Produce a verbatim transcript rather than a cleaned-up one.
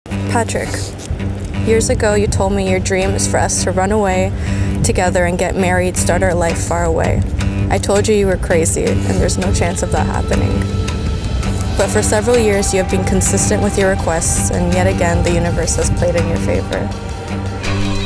Patrick, years ago you told me your dream is for us to run away together and get married, start our life far away. I told you you were crazy and there's no chance of that happening. But for several years you have been consistent with your requests, and yet again the universe has played in your favor.